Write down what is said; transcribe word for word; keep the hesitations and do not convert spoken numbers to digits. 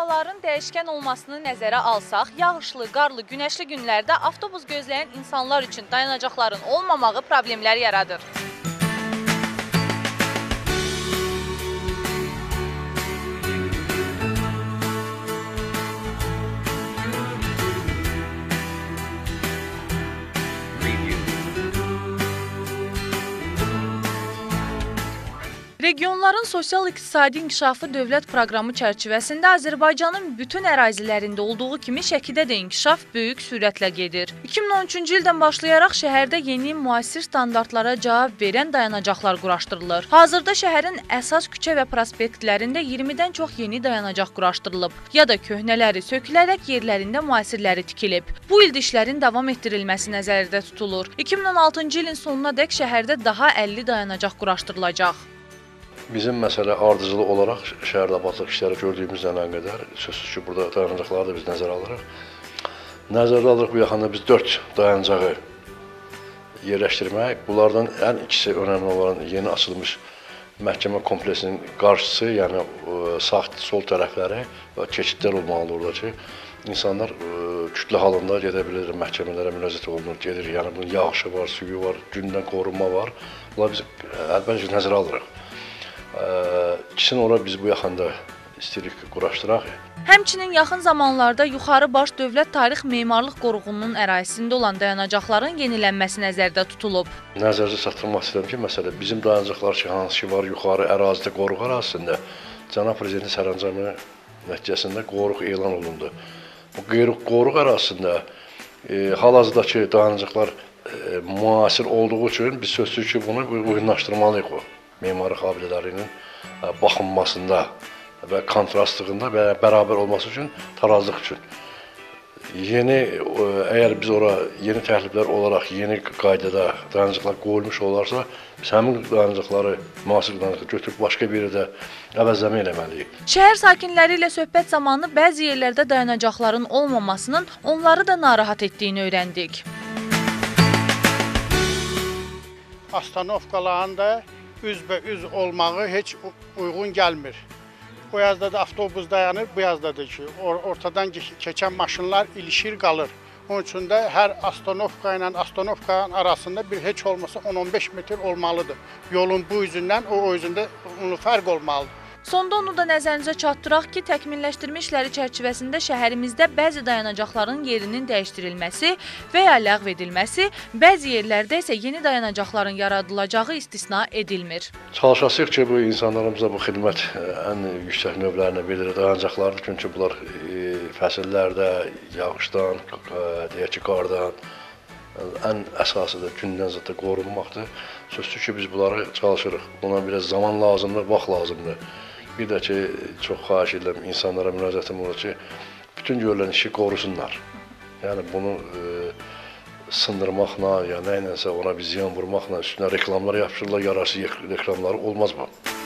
Havaların dəyişkən olmasını nəzərə alsaq, yağışlı, qarlı, günəşli günlərdə avtobus gözləyən insanlar üçün dayanacaqların olmamağı problemlər yaradır. Regionların sosial-iqtisadi inkişafı dövlət proqramı çərçivəsində Azərbaycanın bütün ərazilərində olduğu kimi Şəkidə də inkişaf böyük sürətlə gedir. iki min on üçüncü ildən başlayaraq şəhərdə yeni müasir standartlara cavab verən dayanacaqlar quraşdırılır. Hazırda şəhərin əsas küçə və prospektlərində iyirmidən çox yeni dayanacaq quraşdırılıb, ya da köhnələri sökülərək yerlərində müasirləri tikilib. Bu il işlərin davam etdirilməsi nəzərdə tutulur. iki min on altıncı ilin sonuna dək şəhərdə daha əlli dayanacaq quraşdırılacaq. Bizim məsələ ardıcılıq olaraq şəhərdə abadlıq işləri gördüyümüz zaman qədər sözsüz ki, burada dayanacaqları da biz nəzərə alırıq. Nəzərə alırıq bu yaxında biz dörd dayanacağı yerləşdirmək. Bunlardan ən ikisi önəmli olan yeni açılmış məhkəmə kompleksinin qarşısı, yəni sağ, sol tərəfləri və keçidlər olmalıdır orada ki, insanlar kütlə halında gedə bilir, məhkəmələrə müraciət olunur, gedir. Yəni bunun yağışı var, suyu var, gündən qorunma var. Bunlar biz əlbəttə nəzərə alırıq. İkisini ora biz bu yaxında istəyirik quraşdıraq. Həmçinin yaxın zamanlarda Yuxarı Baş Dövlət Tarix Memarlıq Qoruğunun ərazisində olan dayanacaqların yenilənməsi nəzərdə tutulub. Nəzərdə çatdırmaq istəyirəm ki, məsələ bizim dayanacaqlar ki, hansı ki var yuxarı ərazidə, qoruq ərazisində Cənab Prezidentin sərəncamı nəticəsində qoruq elan olundu. Bu qoruq ərazisində e, hal-hazırdakı dayanacaqlar e, müasir olduğu üçün biz sözsüz ki, bunu uyğunlaşdırmalıyıq o. Memarlıq abidələrinin baxınmasında və kontrastlığında və bərabər olması üçün, tarazlıq üçün. Yeni, əgər biz ora yeni təkliflər olaraq yeni qaydada dayanacaqlar qoyulmuş olarsa, biz həmin dayanacaqları, müasir dayanacaqları götürüb başqa bir yerdə əvəzləmə eləməliyik. Şəhər sakinləri ilə söhbət zamanı bəzi yerlərdə dayanacaqların olmamasının onları da narahat etdiyini öyrəndik. Astanovkalarında üzbəüz olmağı heç uyğun gəlmir. Bu yazda da avtobus dayanır, bu yazda da ki, ortadan keçən maşınlar ilişir, qalır. Onun üçün də hər astanovka ilə astanovkanın arasında bir heç olmasa on on beş metr olmalıdır. Yolun bu üzündən o üzündə fərq olmalıdır. Sonda onu da nəzərinizə çatdıraq ki, təkmilləşdirmə işləri çərçivəsində şəhərimizdə bəzi dayanacaqların yerinin dəyişdirilməsi və ya ləğv edilməsi, bəzi yerlərdə isə yeni dayanacaqların yaradılacağı istisna edilmir. Çalışasıq ki, bu insanlarımıza bu xidmət ən yüksək növlərinə verilir dayanacaqlardır. Çünki bunlar e, fəsillərdə, yağışdan, deyək ki, qardan, ən əsasıdır, gündən zətdə qorunmaqdır. Sözsüz ki, biz bunları çalışırıq. Buna biraz zaman lazımdır, vaxt lazımdır. Bir də ki, çox xahiş edirəm insanlara müraciətim olur ki, bütün görülən işi qorusunlar. Yəni bunu e, sındırmaqla, ya nə ilənsə ona bir ziyan vurmaqla üstünə reklamlar yapışırlar, yararsız reklamları olmaz bu.